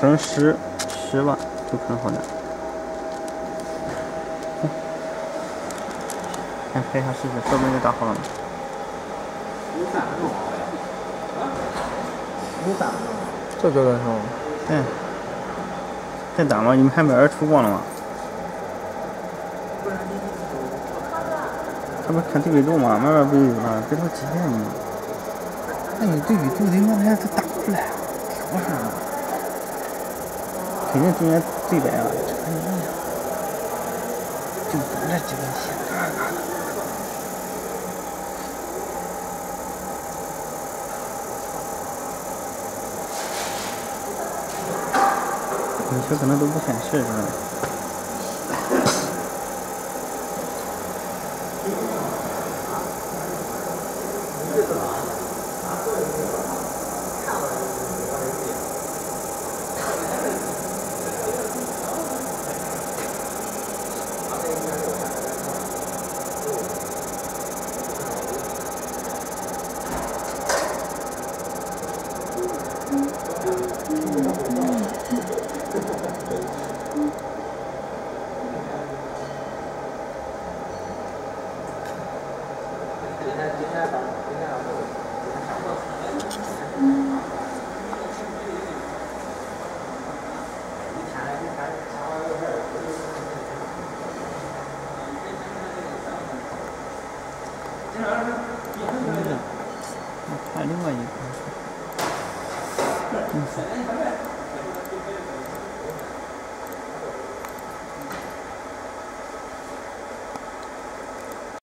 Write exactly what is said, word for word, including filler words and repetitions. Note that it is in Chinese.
可能十十万，有可能好点。先拍一下试试，说不定就打好了呢。 有三分钟啊？有三分钟。 这个是吗？ 对。再打吗？你们还没二出光了吗？这不是看地纬度吗？慢慢不就有了？别着急呀你。那你对纬度的慢点，它打不出来，调上了。肯定中间对白了，这个你就等这几根线。有些可能都不显示，是吧？看另外一个，嗯。